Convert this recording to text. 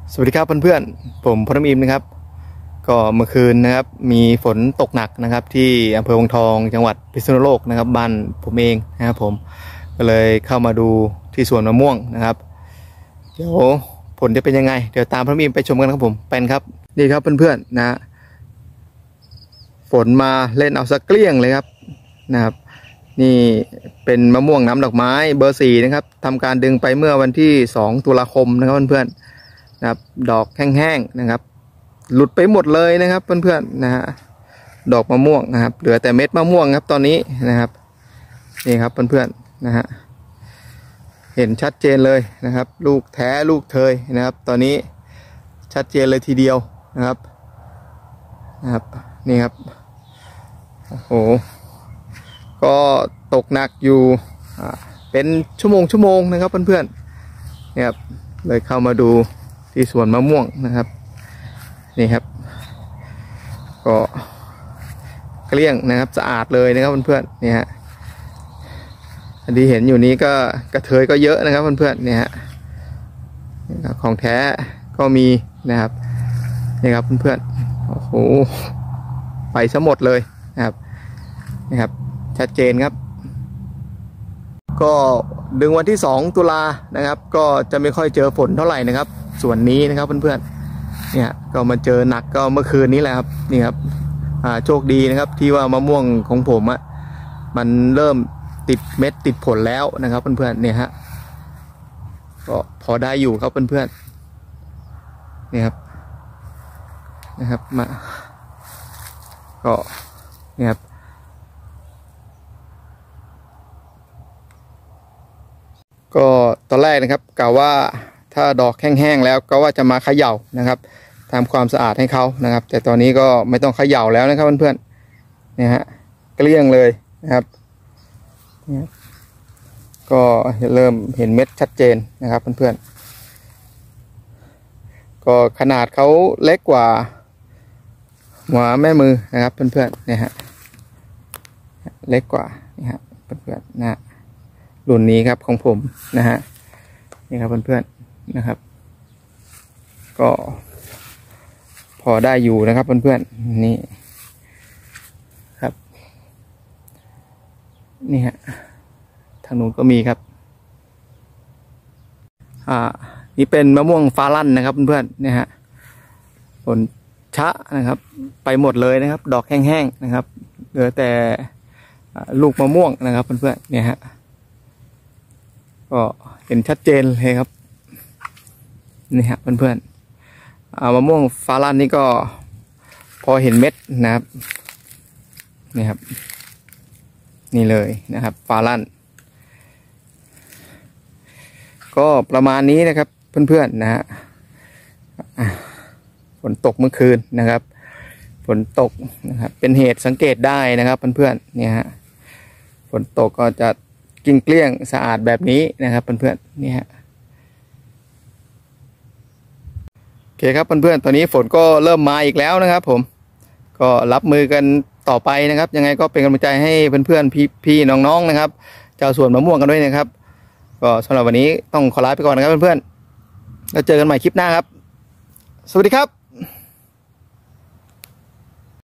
สวัสดีครับเพื่อนๆผมพลอิมนะครับก็เมื่อคืนนะครับมีฝนตกหนักนะครับที่อำเภอวังทองจังหวัดพิษณุโลกนะครับบ้านผมเองนะครับผมก็เลยเข้ามาดูที่สวนมะม่วงนะครับเดี๋ยวผลจะเป็นยังไงเดี๋ยวตามพลอิมไปชมกันครับผมเป็นครับนี่ครับเพื่อนๆนะฝนมาเล่นเอาสักเกลี้ยงเลยครับนะครับนี่เป็นมะม่วงน้ำดอกไม้เบอร์4นะครับทำการดึงไปเมื่อวันที่2 ตุลาคมนะครับเพื่อนๆนะครับดอกแห้งๆนะครับหลุดไปหมดเลยนะครับเพื่อนๆนะฮะดอกมะม่วงนะครับเหลือแต่เม็ดมะม่วงครับตอนนี้นะครับนี่ครับเพื่อนๆนะฮะเห็นชัดเจนเลยนะครับลูกแท้ลูกเทยนะครับตอนนี้ชัดเจนเลยทีเดียวนะครับนี่ครับโอ้โหก็ตกหนักอยู่เป็นชั่วโมงนะครับเพื่อนๆเนี่ยครับเลยเข้ามาดูที่สวนมะม่วงนะครับนี่ครับก็เกลี้ยงนะครับสะอาดเลยนะครับเพื่อนๆเนี่ยฮะอันที่เห็นอยู่นี้ก็กระเทยก็เยอะนะครับเพื่อนๆเนี่ยฮะของแท้ก็มีนะครับนี่ครับเพื่อนๆโอ้โหไปซะหมดเลยนะครับนี่ครับชัดเจนครับก็ดึงวันที่2 ตุลานะครับก็จะไม่ค่อยเจอฝนเท่าไหร่นะครับส่วนนี้นะครับเพื่อนๆเนี่ยก็มาเจอหนักก็เมื่อคืนนี้แหละครับนี่ครับโชคดีนะครับที่ว่ามะม่วงของผมมันเริ่มติดเม็ดติดผลแล้วนะครับเพื่อนๆเนี่ยฮะก็พอได้อยู่ครับเพื่อนๆนี่ครับนะครับมาก็นี่ครับก็ตอนแรกนะครับกล่าวว่าถ้าดอกแห้งๆแล้วก็ว่าจะมาเขย่านะครับทำความสะอาดให้เขานะครับแต่ตอนนี้ก็ไม่ต้องเขย่าแล้วนะครับเพื่อนๆเนี่ยฮะเกลี้ยงเลยนะครับก็เริ่มเห็นเม็ดชัดเจนนะครับเพื่อนๆก็ขนาดเขาเล็กกว่าหัวแม่มือนะครับเพื่อนๆเนี่ยฮะเล็กกว่านี่ฮะเพื่อนๆนะรุ่นนี้ครับของผมนะฮะนี่ครับเพื่อนๆนะครับก็พอได้อยู่นะครับเพื่อนๆนี่ครับนี่ฮะทางนู้นก็มีครับนี่เป็นมะม่วงฟ้าลั่นนะครับเพื่อนๆเนี่ยฮะผลชะนะครับไปหมดเลยนะครับดอกแห้งๆนะครับเหลือแต่ลูกมะม่วงนะครับเพื่อนๆเนี่ยฮะก็เห็นชัดเจนเลยครับนี่ฮะเพื่อนๆมะม่วงฟ้าลั่นนี่ก็พอเห็นเม็ดนะครับนี่ครับนี่เลยนะครับฟ้าลั่นก็ประมาณนี้นะครับเพื่อนๆนะฮะฝนตกเมื่อคืนนะครับฝนตกนะครับเป็นเหตุสังเกตได้นะครับเพื่อนๆเนี่ยฮะฝนตกก็จะกิ้งเกลี้ยงสะอาดแบบนี้นะครับเพื่อนๆนี่ฮะโอเคครับเพื่อนๆตอนนี้ฝนก็เริ่มมาอีกแล้วนะครับผมก็รับมือกันต่อไปนะครับยังไงก็เป็นกำลังใจให้เพื่อนๆพี่น้องๆนะครับชาวสวนมะม่วงกันด้วยนะครับก็สำหรับวันนี้ต้องขอลาไปก่อนนะครับเพื่อนๆแล้วเจอกันใหม่คลิปหน้าครับสวัสดีครับ